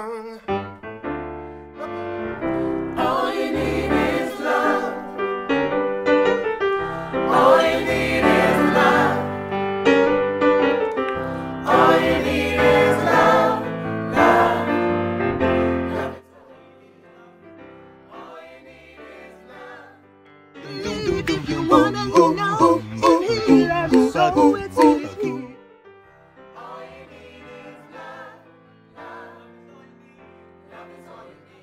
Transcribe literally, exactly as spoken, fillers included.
song. All you need is love. All you need is love. All you need is love. Love. Love is all you need. All you need is love. If you wanna know, he loves you so it's easy. All you need is love. Love. Love is all you need.